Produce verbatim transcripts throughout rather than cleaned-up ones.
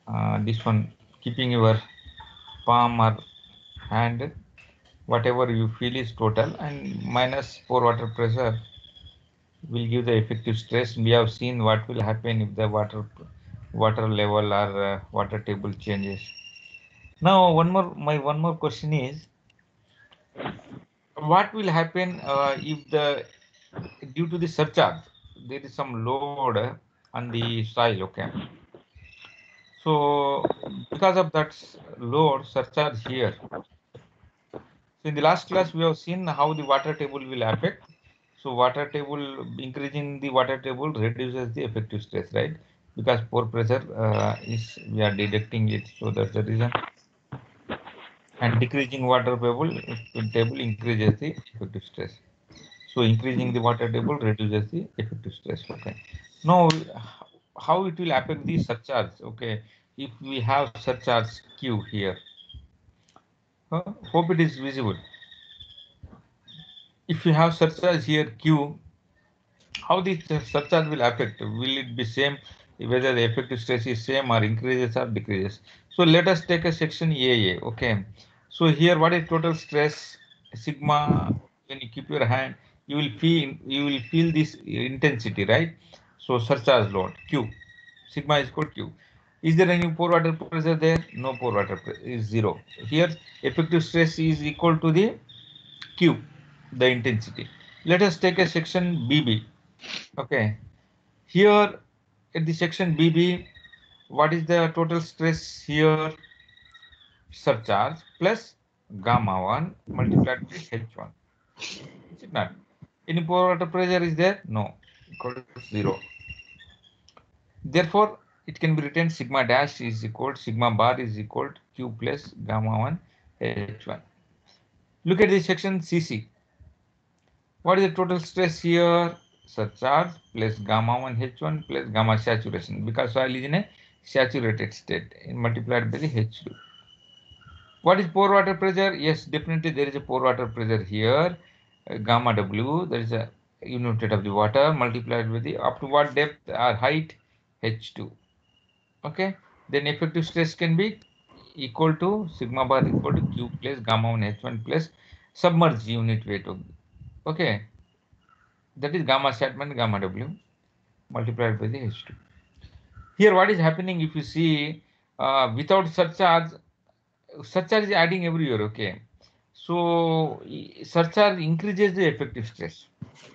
uh, this one, keeping your palm or hand, whatever you feel is total, and minus pore water pressure will give the effective stress. We have seen what will happen if the water water level or uh, water table changes. Now, one more my one more question is, what will happen uh, if the due to the surcharge there is some load uh, on the soil? Okay, so because of that s- load surcharge here. So in the last class we have seen how the water table will affect. So water table, increasing the water table reduces the effective stress, right? Because pore pressure uh, is we are deducting it, so that's the reason. And decreasing water table table increases the effective stress. So increasing the water table reduces the effective stress. Okay. Now, how it will affect the surcharge? Okay. If we have surcharge Q here, uh, hope it is visible. If you have surcharge here Q, how the surcharge will affect? Will it be same whether the effective stress is same or increases or decreases? So let us take a section A A. Okay. So here what is total stress sigma? When you keep your hand, you will feel you will feel this intensity, right? So surcharge load Q, sigma is equal to Q. Is there any pore water pressure there? No, pore water pressure is zero. Here effective stress is equal to the Q, the intensity. Let us take a section B B. Okay, here at the section B B, what is the total stress here? Surcharge plus gamma one multiplied by H one. Is it not? Any pore water pressure is there? No, equal to zero. Therefore, it can be written sigma dash is equal to sigma bar is equal to Q plus gamma one H one. Look at the section C C. What is the total stress here? Surcharge plus gamma one H one plus gamma saturation, because soil is in a saturated state multiplied by the H two. What is pore water pressure? Yes, definitely there is a pore water pressure here. Uh, gamma W, there is a unit of the water multiplied with the up to what depth or height? H two. Okay. Then effective stress can be equal to sigma bar equal to Q plus gamma one H one plus submerged unit weight. Okay. That is gamma Chapman gamma W multiplied by the H two. Here what is happening if you see uh, without surcharge, surcharge is adding every year, okay. So surcharge increases the effective stress.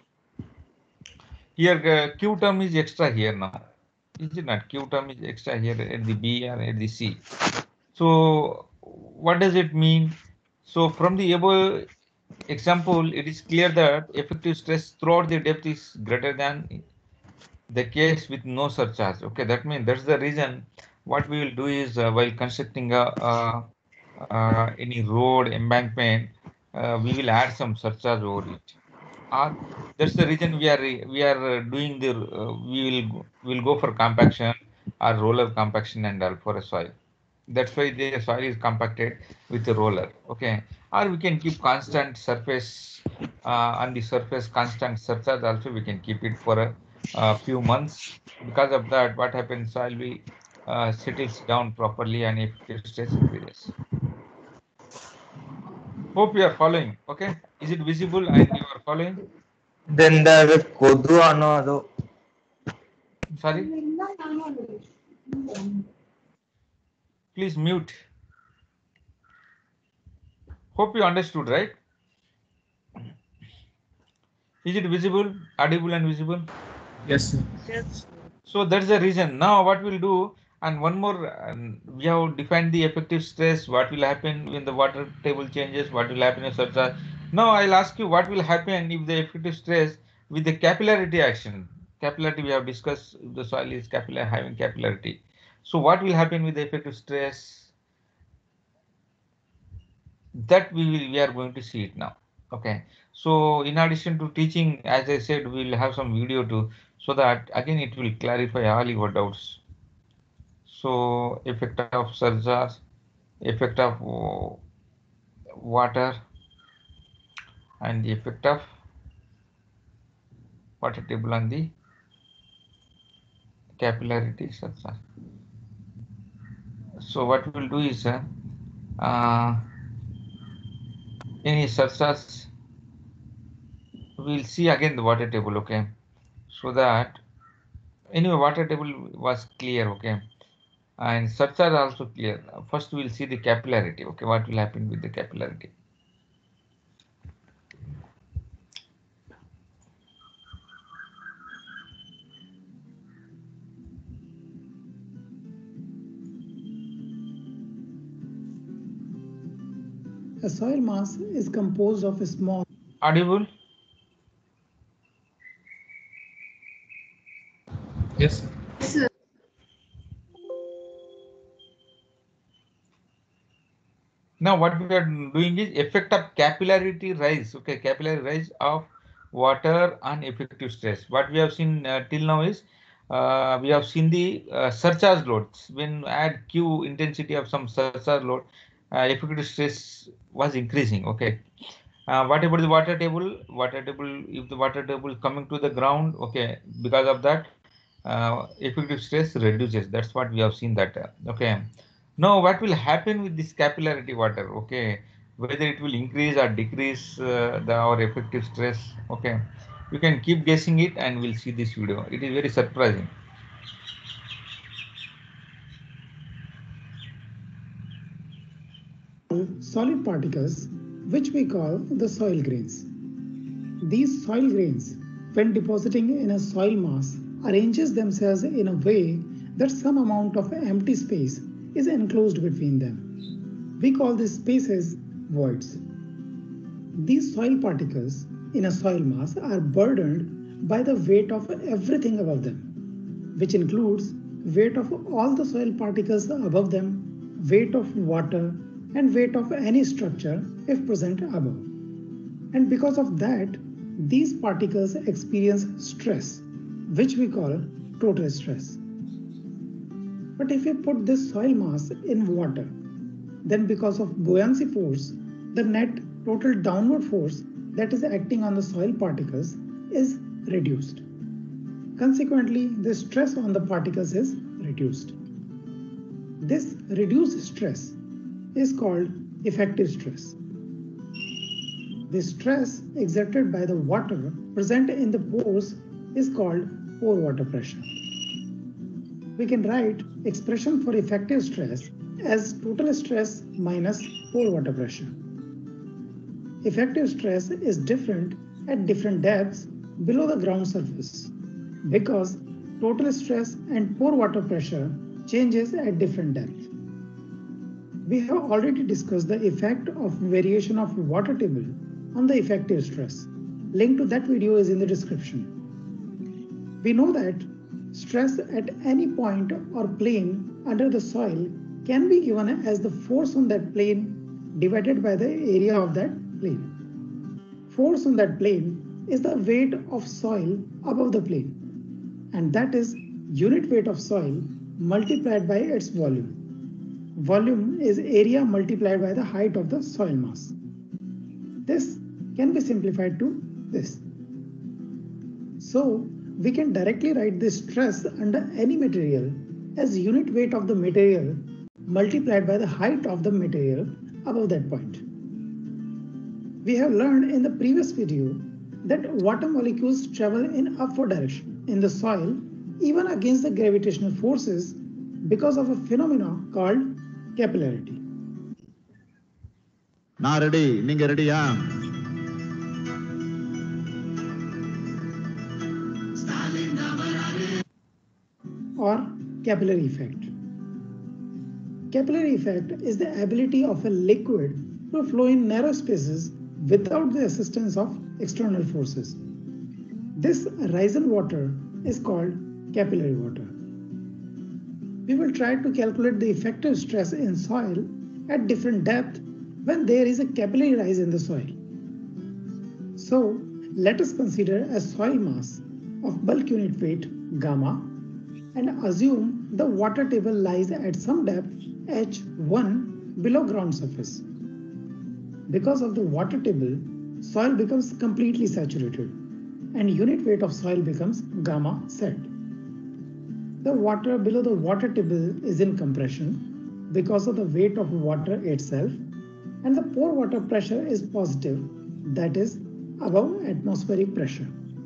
Here uh, Q term is extra here now. Is it not? Q term is extra here at the B or at the C. So what does it mean? So from the above example, it is clear that effective stress throughout the depth is greater than the case with no surcharge. Okay, that means that's the reason. What we will do is uh, while constructing a, a, uh, any road embankment, uh, we will add some surcharge over it. Or that's the reason we are we are uh, doing the uh, we will go, will go for compaction or roller compaction and all for a soil. That's why the soil is compacted with a roller. Okay, or we can keep constant surface uh, on the surface constant surcharge. Also, we can keep it for a, a few months. Because of that, what happens? Soil will uh, settles down properly and effective stress increases. Hope you are following. Okay, is it visible and you are following? then the kodu ಅನ್ನೋದು Sorry, please mute. Hope you understood, right? Is it visible, audible, and visible? Yes, sir. So that's the reason. Now what we'll do, and one more, um, we have defined the effective stress. What will happen when the water table changes? What will happen if such a? Now I'll ask you, what will happen if the effective stress with the capillarity action? Capillarity we have discussed. If the soil is capillary, having capillarity. So what will happen with the effective stress? That we will we are going to see it now. Okay, so in addition to teaching, as I said, we will have some video too, so that again it will clarify all your doubts. So effect of surcharge, effect of uh, water, and the effect of water table on the capillarity surcharge. so what we will do is uh, uh, any surcharge, we'll see again the water table, okay? So that anyway, water table was clear, okay? And surcharge also clear. First, we'll see the capillarity, okay? What will happen with the capillarity? A soil mass is composed of a small. Audible? Yes. Now what we are doing is effect of capillarity rise, okay? Capillary rise of water on effective stress. What we have seen uh, till now is uh, we have seen the uh, surcharge loads. When add Q intensity of some surcharge load, uh, effective stress was increasing, okay? Uh, what about the water table? Water table, if the water table coming to the ground, okay, because of that, uh, effective stress reduces. That's what we have seen that, uh, okay. Now, what will happen with this capillarity water, okay? Whether it will increase or decrease uh, the our effective stress, okay? You can keep guessing it, and we'll see this video. It is very surprising. Solid particles, which we call the soil grains. These soil grains, when depositing in a soil mass, arranges themselves in a way that some amount of empty space is enclosed between them. We call these spaces voids. These soil particles in a soil mass are burdened by the weight of everything above them, which includes weight of all the soil particles above them, weight of water, and weight of any structure if present above. And because of that, these particles experience stress, which we call total stress. But if we put this soil mass in water, then because of buoyancy force, the net total downward force that is acting on the soil particles is reduced. Consequently, the stress on the particles is reduced. This reduced stress is called effective stress. The stress exerted by the water present in the pores is called pore water pressure. We can write expression for effective stress as total stress minus pore water pressure. Effective stress is different at different depths below the ground surface because total stress and pore water pressure changes at different depths. We have already discussed the effect of variation of water table on the effective stress. Link to that video is in the description. We know that stress at any point or plane under the soil can be given as the force on that plane divided by the area of that plane. Force on that plane is the weight of soil above the plane, and that is unit weight of soil multiplied by its volume. Volume is area multiplied by the height of the soil mass. This can be simplified to this. So, we can directly write the stress under any material as unit weight of the material multiplied by the height of the material above that point. We have learned in the previous video that water molecules travel in upward direction in the soil even against the gravitational forces because of a phenomenon called capillarity. நான் ready, நீங்க ரெடியா? Or capillary effect. Capillary effect is the ability of a liquid to flow in narrow spaces without the assistance of external forces. This rise in water is called capillary water. We will try to calculate the effective stress in soil at different depth when there is a capillary rise in the soil. So, let us consider a soil mass of bulk unit weight gamma and assume the water table lies at some depth H one below ground surface. Because of the water table, soil becomes completely saturated and unit weight of soil becomes gamma set. The water below the water table is in compression, because of the weight of water itself, and the pore water pressure is positive, that is above atmospheric pressure.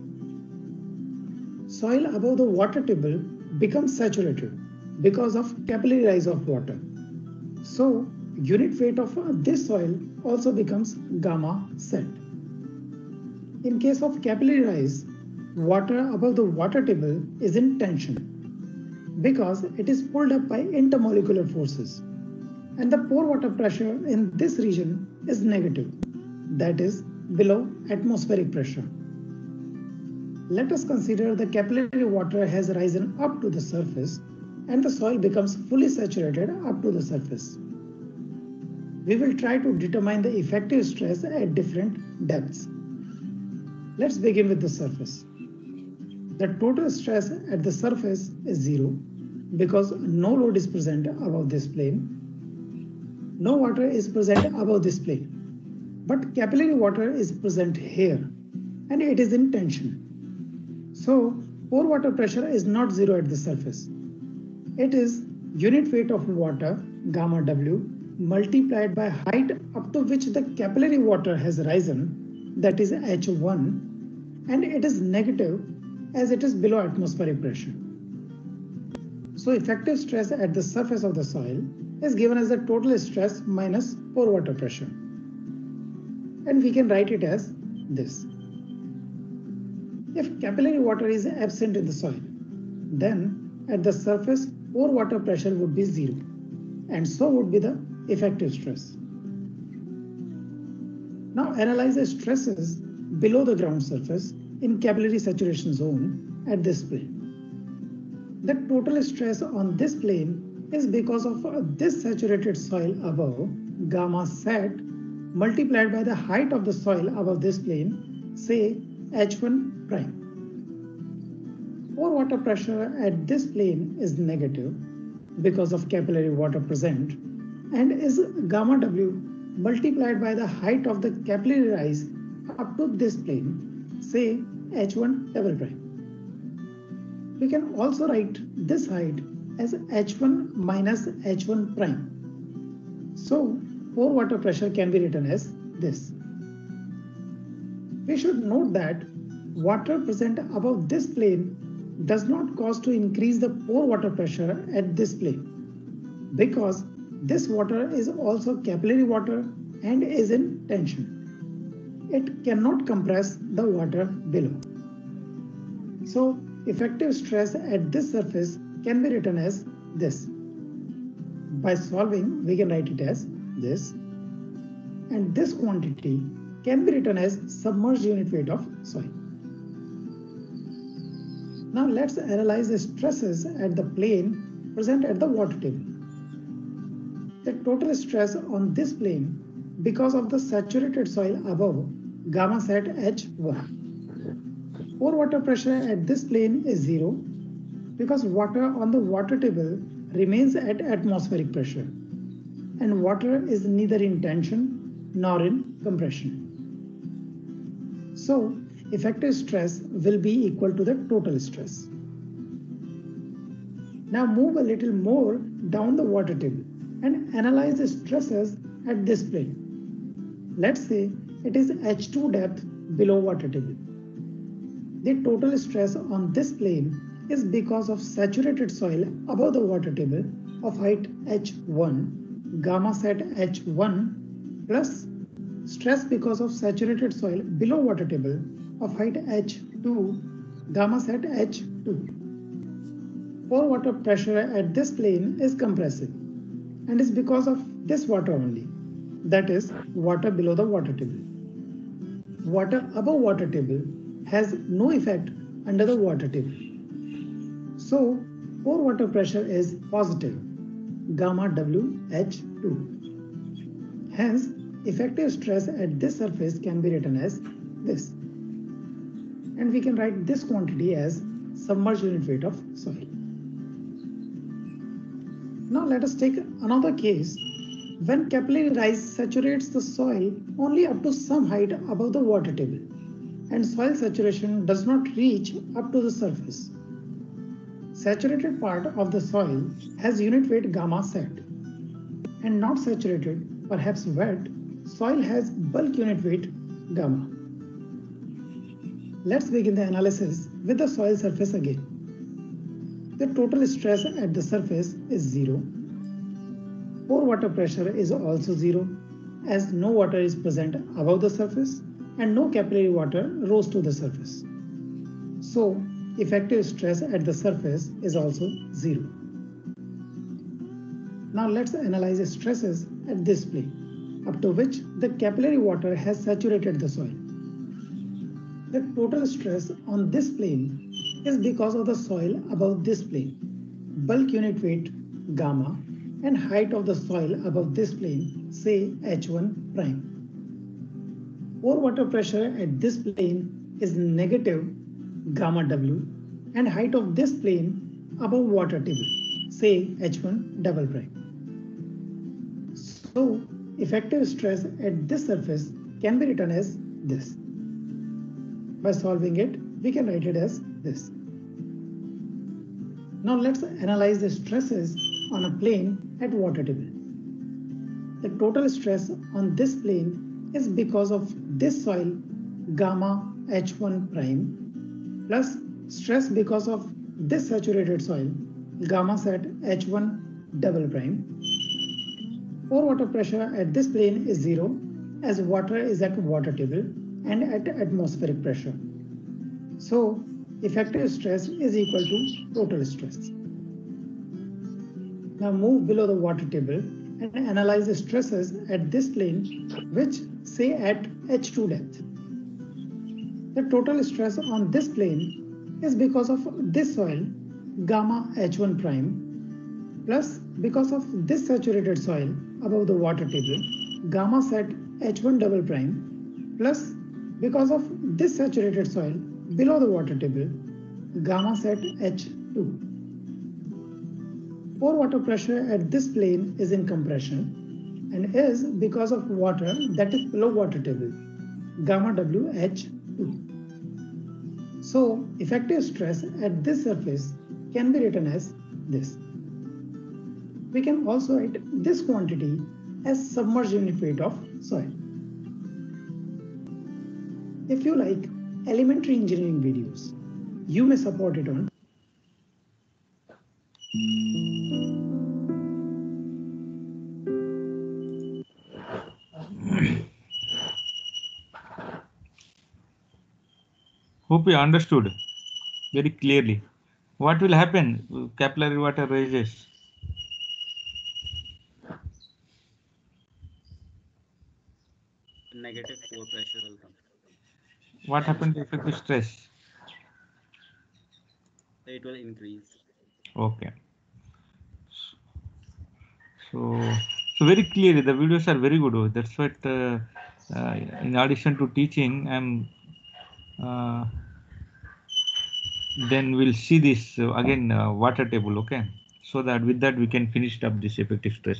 Soil above the water table becomes saturated because of capillary rise of water. So, unit weight of this soil also becomes gamma set. In case of capillary rise, water above the water table is in tension because it is pulled up by intermolecular forces, and the pore water pressure in this region is negative, that is below atmospheric pressure. Let us consider the capillary water has risen up to the surface and the soil becomes fully saturated up to the surface. We will try to determine the effective stress at different depths. Let's begin with the surface. The total stress at the surface is zero because no load is present above this plane. No water is present above this plane, but capillary water is present here and it is in tension. So, pore water pressure is not zero at the surface. It is unit weight of water, gamma W, multiplied by height up to which the capillary water has risen, that is H one, and it is negative as it is below atmospheric pressure. So effective stress at the surface of the soil is given as the total stress minus pore water pressure. And we can write it as this. If capillary water is absent in the soil, then at the surface pore water pressure would be zero, and so would be the effective stress. Now analyze the stresses below the ground surface in capillary saturation zone at this plane. The total stress on this plane is because of this saturated soil above, gamma set, multiplied by the height of the soil above this plane, say H one prime. Pore water pressure at this plane is negative because of capillary water present and is gamma W multiplied by the height of the capillary rise up to this plane, say H one double prime. We can also write this height as H one minus H one prime. So, pore water pressure can be written as this. We should note that water present above this plane does not cause to increase the pore water pressure at this plane because this water is also capillary water and is in tension. It cannot compress the water below. So, effective stress at this surface can be written as this. By solving, we can write it as this. And this quantity can be written as submerged unit weight of soil. Now let's analyze the stresses at the plane present at the water table. The total stress on this plane because of the saturated soil above, gamma set H one. Pore water pressure at this plane is zero because water on the water table remains at atmospheric pressure and water is neither in tension nor in compression. So, effective stress will be equal to the total stress. Now move a little more down the water table and analyze the stresses at this plane. Let's say it is H two depth below water table. The total stress on this plane is because of saturated soil above the water table of height H one, gamma set H one plus stress because of saturated soil below water table of height H two, gamma set H two. Pore water pressure at this plane is compressive and is because of this water only, that is water below the water table. Water above water table has no effect under the water table. So, pore water pressure is positive, gamma W H two. Hence, effective stress at this surface can be written as this. And we can write this quantity as submerged unit weight of soil. Now let us take another case when capillary rise saturates the soil only up to some height above the water table and soil saturation does not reach up to the surface. Saturated part of the soil has unit weight gamma set and not saturated, perhaps wet, soil has bulk unit weight gamma. Let's begin the analysis with the soil surface again. The total stress at the surface is zero. Pore water pressure is also zero, as no water is present above the surface and no capillary water rose to the surface. So, effective stress at the surface is also zero. Now let's analyze the stresses at this plane, up to which the capillary water has saturated the soil. The total stress on this plane is because of the soil above this plane, bulk unit weight gamma, and height of the soil above this plane, say H one prime. Pore water pressure at this plane is negative gamma W, and height of this plane above water table, say H one double prime. So, effective stress at this surface can be written as this. By solving it, we can write it as this. Now let's analyze the stresses on a plane at water table. The total stress on this plane is because of this soil gamma H one prime plus stress because of this saturated soil gamma set H one double prime. Pore water pressure at this plane is zero, as water is at water table and at atmospheric pressure. So, effective stress is equal to total stress. Now move below the water table and analyze the stresses at this plane, which say at H two depth. The total stress on this plane is because of this soil gamma H one prime plus because of this saturated soil above the water table gamma set H one double prime plus because of this saturated soil below the water table gamma set H two. Pore water pressure at this plane is in compression and is because of water that is below water table gamma W H two. So effective stress at this surface can be written as this. We can also write this quantity as submerged unit weight of soil. If you like elementary engineering videos, you may support it on Hope you understood very clearly. What will happen? Capillary water rises. Negative pore pressure will come. What happened to effective stress? It will increase. Okay. So, so very clearly, the videos are very good. That's what, uh, uh, in addition to teaching, I'm. Uh, then we'll see this uh, again uh, water table, okay? So that with that we can finish up this effective stress.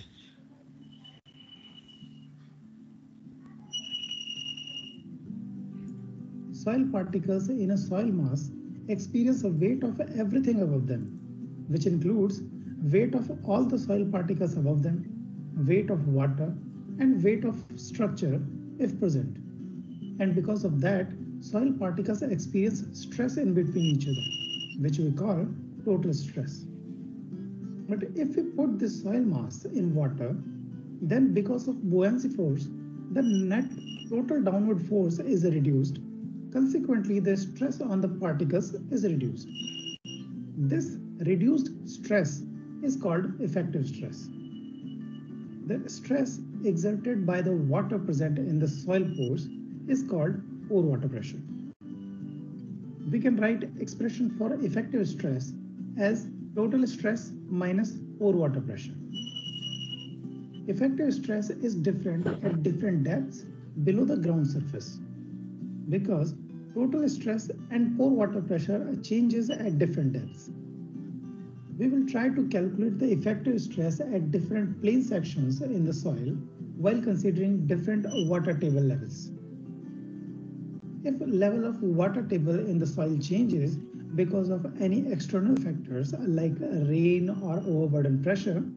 soil particles in a soil mass experience a weight of everything above them, which includes weight of all the soil particles above them, weight of water, and weight of structure if present. And because of that, soil particles experience stress in between each other, which we call total stress. But if we put this soil mass in water, then because of buoyancy force, the net total downward force is reduced. Consequently, the stress on the particles is reduced. This reduced stress is called effective stress. The stress exerted by the water present in the soil pores is called pore water pressure. We can write expression for effective stress as total stress minus pore water pressure. Effective stress is different at different depths below the ground surface because total stress and pore water pressure changes at different depths. We will try to calculate the effective stress at different plane sections in the soil while considering different water table levels. If level of water table in the soil changes because of any external factors like rain or overburden pressure,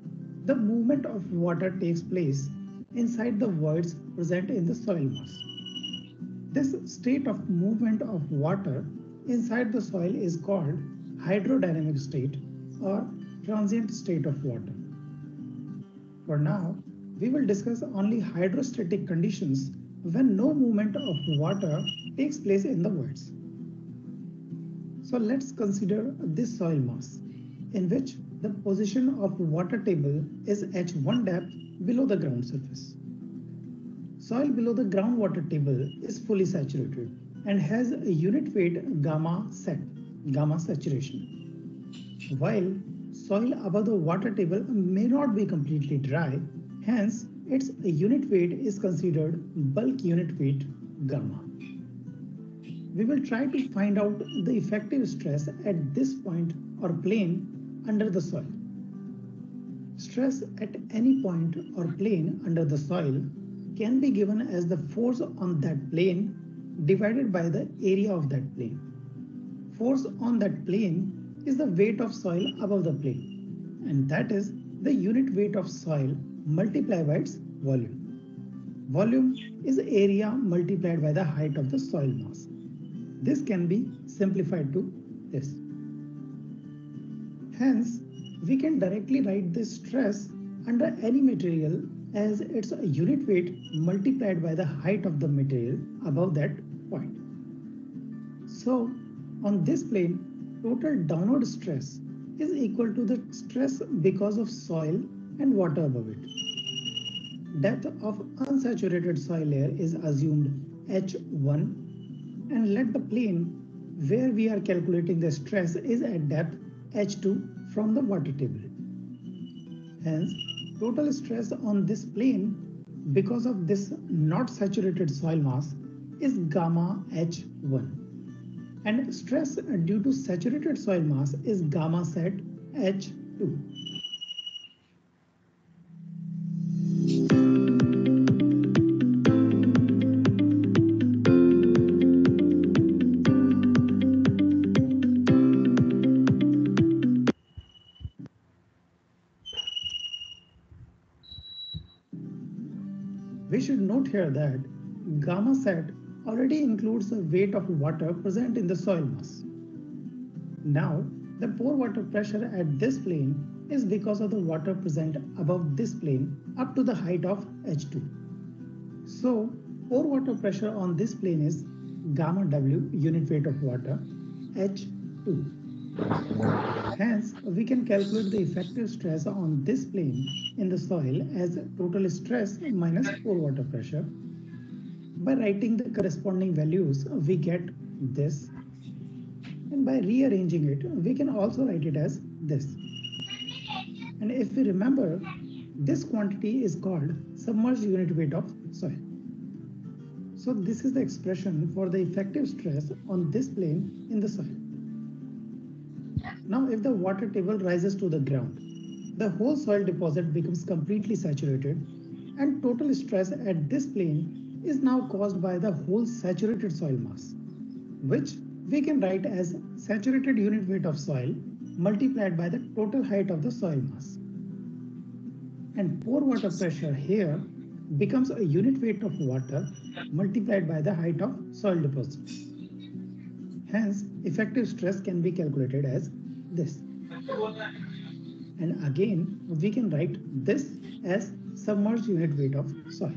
the movement of water takes place inside the voids present in the soil mass. This state of movement of water inside the soil is called hydrodynamic state or transient state of water. For now, we will discuss only hydrostatic conditions when no movement of water takes place in the voids. So let's consider this soil mass in which the position of water table is H one depth below the ground surface. Soil below the groundwater table is fully saturated and has a unit weight gamma sat, gamma saturation. While soil above the water table may not be completely dry, hence its unit weight is considered bulk unit weight gamma. We will try to find out the effective stress at this point or plane under the soil. Stress at any point or plane under the soil can be given as the force on that plane divided by the area of that plane. Force on that plane is the weight of soil above the plane, and that is the unit weight of soil multiplied by its volume. Volume is area multiplied by the height of the soil mass. This can be simplified to this. Hence, we can directly write this stress under any material as its unit weight multiplied by the height of the material above that point. So, on this plane, total downward stress is equal to the stress because of soil and water above it. Depth of unsaturated soil layer is assumed H one, and let the plane where we are calculating the stress is at depth H two from the water table. Hence, total stress on this plane because of this not saturated soil mass is gamma H one, and stress due to saturated soil mass is gamma sat H two. We should note here that gamma sat already includes the weight of water present in the soil mass. Now, the pore water pressure at this plane is because of the water present above this plane up to the height of H two. So, pore water pressure on this plane is gamma W, unit weight of water, H two. Hence, we can calculate the effective stress on this plane in the soil as total stress minus pore water pressure. By writing the corresponding values, we get this, and by rearranging it, we can also write it as this. And if we remember, this quantity is called submerged unit weight of soil. So this is the expression for the effective stress on this plane in the soil. Now, if the water table rises to the ground, the whole soil deposit becomes completely saturated, and total stress at this plane is now caused by the whole saturated soil mass, which we can write as saturated unit weight of soil multiplied by the total height of the soil mass. And pore water pressure here becomes a unit weight of water multiplied by the height of soil deposit. Hence, effective stress can be calculated as this. And again, we can write this as submerged unit weight of soil.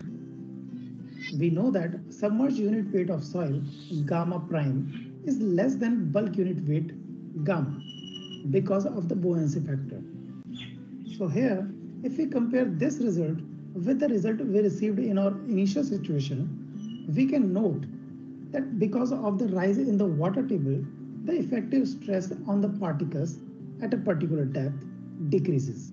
We know that submerged unit weight of soil, gamma prime, is less than bulk unit weight gamma because of the buoyancy factor. So here, if we compare this result with the result we received in our initial situation, we can note that because of the rise in the water table, the effective stress on the particles at a particular depth decreases.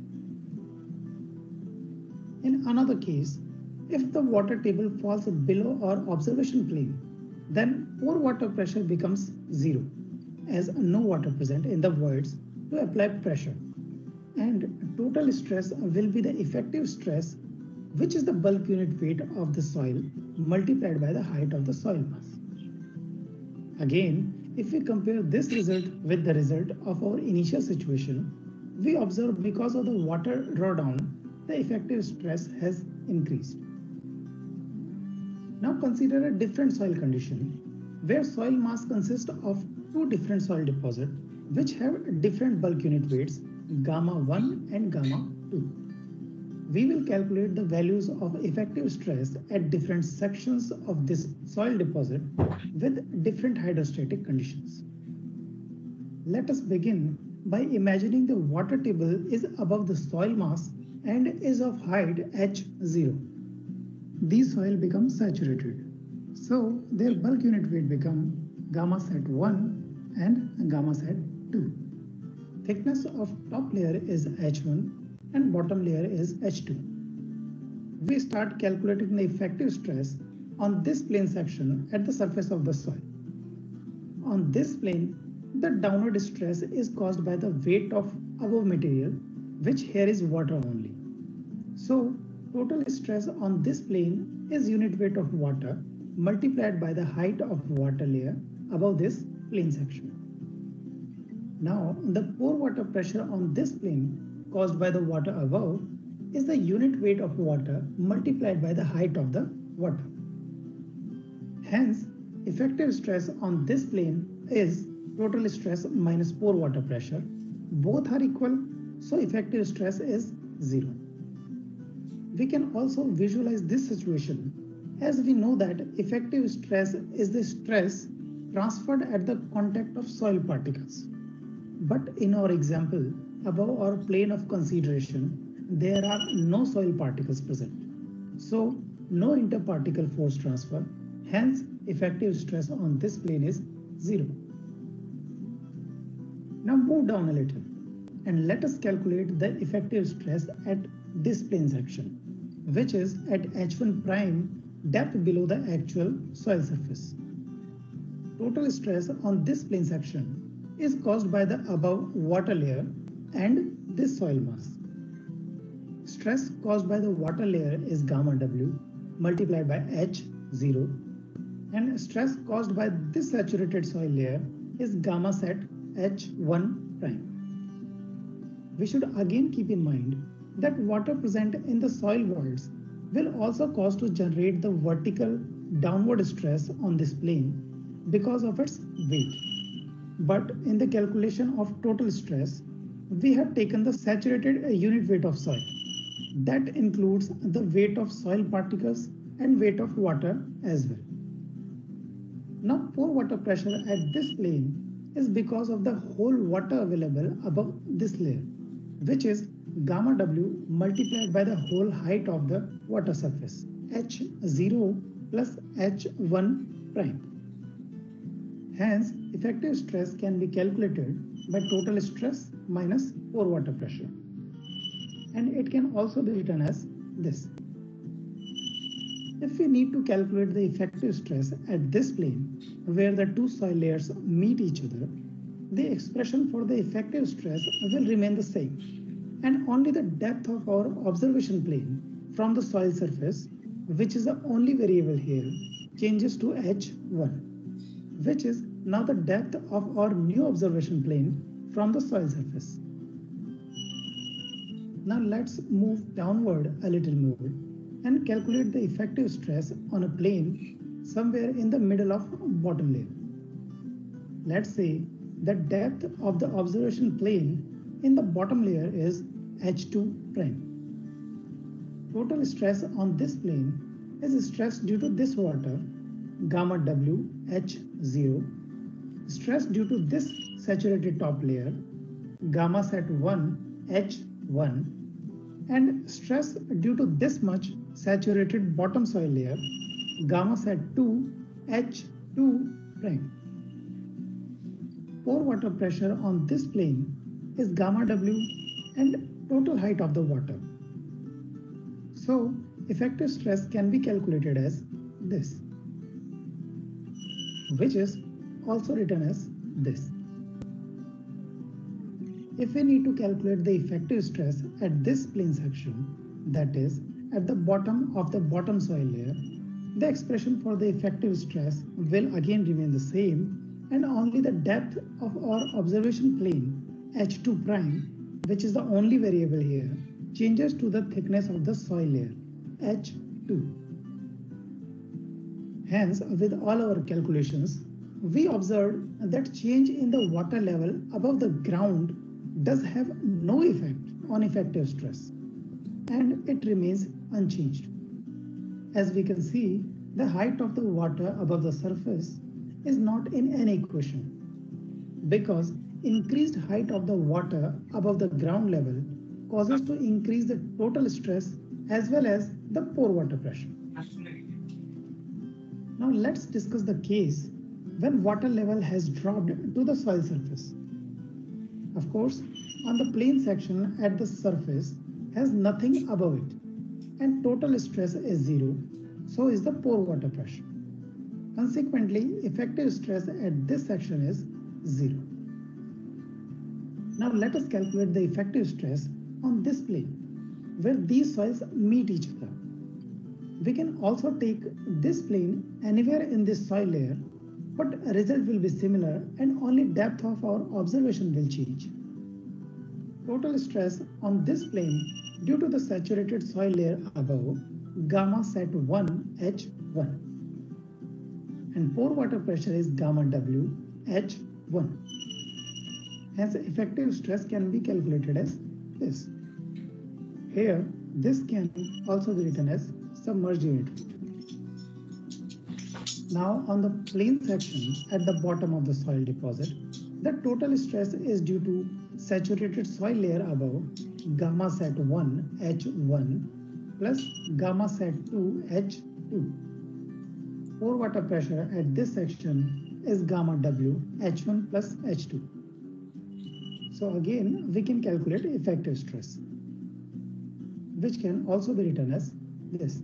In another case, if the water table falls below our observation plane, then pore water pressure becomes zero, as no water present in the voids to apply pressure, and total stress will be the effective stress, which is the bulk unit weight of the soil multiplied by the height of the soil mass. Again, if we compare this result with the result of our initial situation, we observe because of the water drawdown, the effective stress has increased. Now consider a different soil condition where soil mass consists of two different soil deposits which have different bulk unit weights gamma one and gamma two. We will calculate the values of effective stress at different sections of this soil deposit with different hydrostatic conditions. Let us begin by imagining the water table is above the soil mass and is of height h zero. These soil become saturated, so their bulk unit weight become gamma sat one and gamma sat two. Thickness of top layer is h one and bottom layer is h two. We start calculating the effective stress on this plane section at the surface of the soil. On this plane, the downward stress is caused by the weight of above material, which here is water only. So, total stress on this plane is unit weight of water multiplied by the height of water layer above this plane section. Now, the pore water pressure on this plane caused by the water above is the unit weight of water multiplied by the height of the water. Hence, effective stress on this plane is total stress minus pore water pressure. Both are equal, so effective stress is zero. We can also visualize this situation as we know that effective stress is the stress transferred at the contact of soil particles. But in our example, above our plane of consideration, there are no soil particles present. So, no interparticle force transfer, hence effective stress on this plane is zero. Now move down a little and let us calculate the effective stress at this plane section, which is at h one prime depth below the actual soil surface. Total stress on this plane section is caused by the above water layer and this soil mass. Stress caused by the water layer is gamma W multiplied by h zero, and stress caused by this saturated soil layer is gamma sat h one prime. We should again keep in mind that water present in the soil voids will also cause to generate the vertical downward stress on this plane because of its weight. But in the calculation of total stress, we have taken the saturated unit weight of soil. That includes the weight of soil particles and weight of water as well. Now pore water pressure at this plane is because of the whole water available above this layer, which is gamma W multiplied by the whole height of the water surface, h zero plus h one prime. Hence, effective stress can be calculated by total stress minus pore water pressure. And it can also be written as this. If we need to calculate the effective stress at this plane, where the two soil layers meet each other, the expression for the effective stress will remain the same, and only the depth of our observation plane from the soil surface, which is the only variable here, changes to h one, which is now the depth of our new observation plane from the soil surface. Now let's move downward a little more and calculate the effective stress on a plane somewhere in the middle of bottom layer. Let's say the depth of the observation plane in the bottom layer is h two prime. Total stress on this plane is stress due to this water, gamma W h zero, stress due to this saturated top layer, gamma sat one h one, and stress due to this much saturated bottom soil layer, gamma sat two h two prime. Pore water pressure on this plane is gamma W and total height of the water. So effective stress can be calculated as this, which is also written as this. If we need to calculate the effective stress at this plane section, that is at the bottom of the bottom soil layer, the expression for the effective stress will again remain the same, and only the depth of our observation plane h two prime which is the only variable here, changes to the thickness of the soil layer, H two. Hence, with all our calculations, we observed that change in the water level above the ground does have no effect on effective stress, and it remains unchanged. As we can see, the height of the water above the surface is not in any equation, because increased height of the water above the ground level causes to increase the total stress as well as the pore water pressure. Now let's discuss the case when water level has dropped to the soil surface. Of course, on the plain section at the surface has nothing above it, and total stress is zero, so is the pore water pressure. Consequently, effective stress at this section is zero. Now let us calculate the effective stress on this plane, where these soils meet each other. We can also take this plane anywhere in this soil layer, but result will be similar and only depth of our observation will change. Total stress on this plane due to the saturated soil layer above, gamma set one H one, and pore water pressure is gamma W H one. Hence, effective stress can be calculated as this. Here, this can also be written as submerged unit. Now, on the plain section at the bottom of the soil deposit, the total stress is due to saturated soil layer above, gamma set one H one plus gamma set two H two. Pore water pressure at this section is gamma W H one plus H two. So again, we can calculate effective stress, which can also be written as this.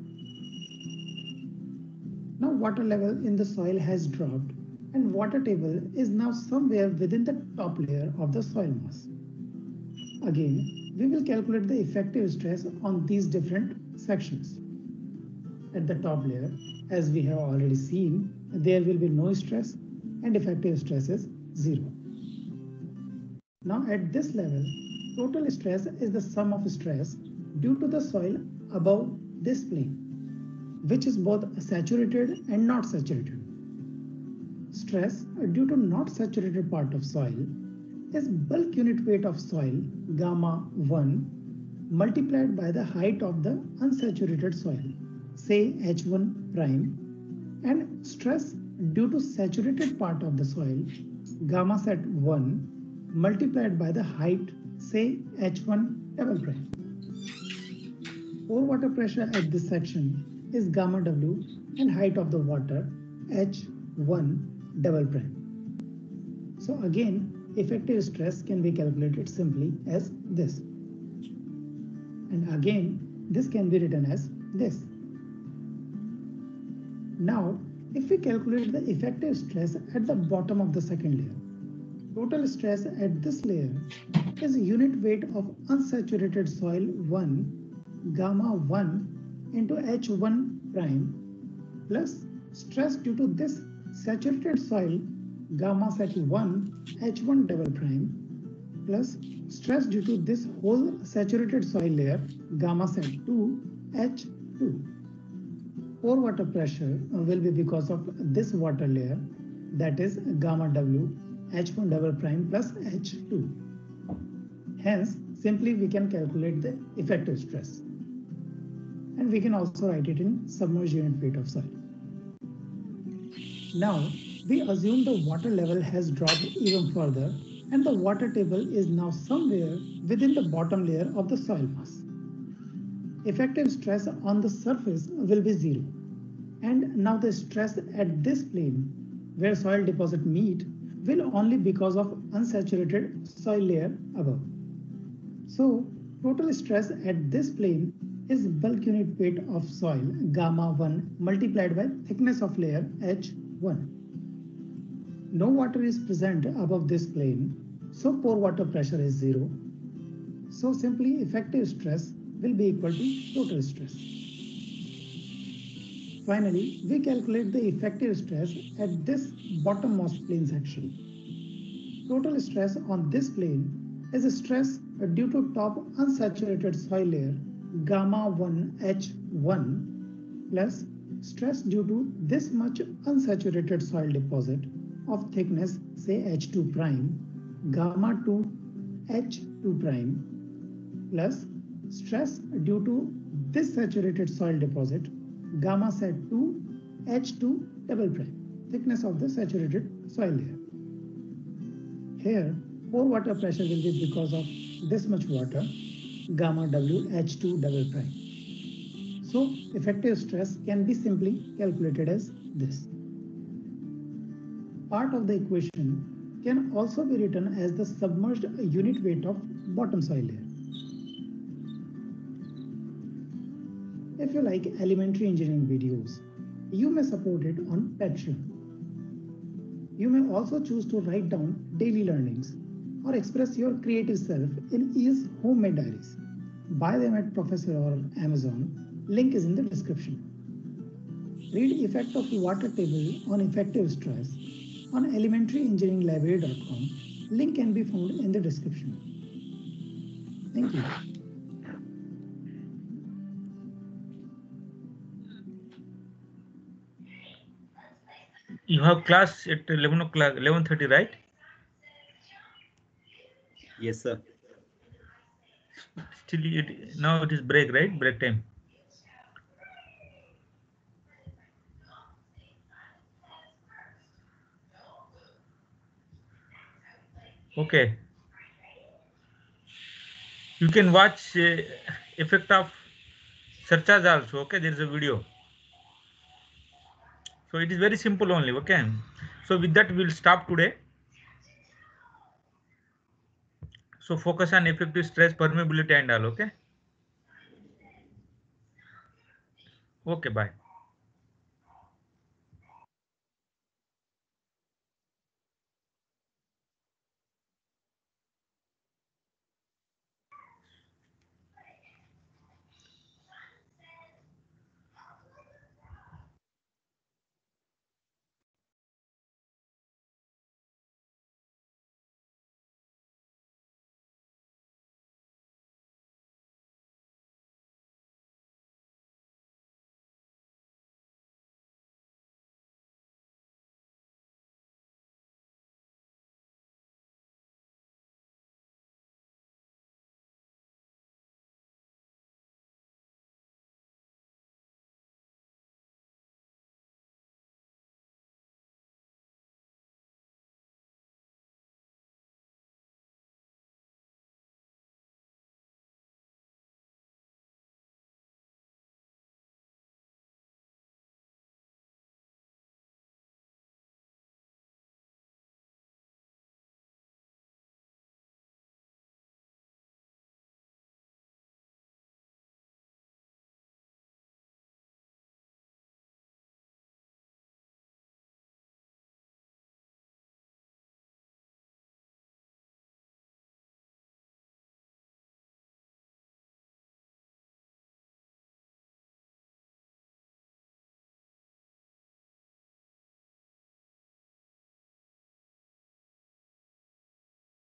Now water level in the soil has dropped and water table is now somewhere within the top layer of the soil mass. Again, we will calculate the effective stress on these different sections. At the top layer, as we have already seen, there will be no stress and effective stress is zero. Now at this level, total stress is the sum of stress due to the soil above this plane, which is both saturated and not saturated. Stress due to not saturated part of soil is bulk unit weight of soil gamma one multiplied by the height of the unsaturated soil, say H one prime, and stress due to saturated part of the soil gamma set one multiplied by the height, say H one double prime. Pore water pressure at this section is gamma W and height of the water H one double prime. So again, effective stress can be calculated simply as this. And again, this can be written as this. Now, if we calculate the effective stress at the bottom of the second layer, total stress at this layer is unit weight of unsaturated soil one gamma one into H one prime plus stress due to this saturated soil gamma set one H one double prime plus stress due to this whole saturated soil layer gamma set two H two. Pore water pressure will be because of this water layer, that is gamma W H one double prime plus H two. Hence, simply we can calculate the effective stress. And we can also write it in submerged unit weight of soil. Now, we assume the water level has dropped even further and the water table is now somewhere within the bottom layer of the soil mass. Effective stress on the surface will be zero. And now the stress at this plane where soil deposit meet will only because of unsaturated soil layer above. So total stress at this plane is bulk unit weight of soil gamma one multiplied by thickness of layer H one. No water is present above this plane, so pore water pressure is zero. So simply effective stress will be equal to total stress. Finally, we calculate the effective stress at this bottommost plane section. Total stress on this plane is stress due to top unsaturated soil layer gamma one H one plus stress due to this much unsaturated soil deposit of thickness say H two prime gamma two H two prime plus stress due to this saturated soil deposit gamma set two H two double prime, thickness of the saturated soil layer. Here, pore water pressure will be because of this much water, gamma W H two double prime. So, effective stress can be simply calculated as this. Part of the equation can also be written as the submerged unit weight of bottom soil layer. If you like elementary engineering videos, you may support it on Patreon. You may also choose to write down daily learnings or express your creative self in E's homemade diaries. Buy them at Professor or Amazon. Link is in the description. Read Effect of Water Table on Effective Stress on elementary engineering library dot com. Link can be found in the description. Thank you. You have class at eleven o'clock, eleven thirty, right? Yes, sir. Still, it, now it is break, right? Break time. Okay. You can watch uh, effect of surcharge also. Okay, there is a video. So it is very simple only. Okay. So with that, we'll stop today. So focus on effective stress, permeability, and all. Okay. Okay. Bye.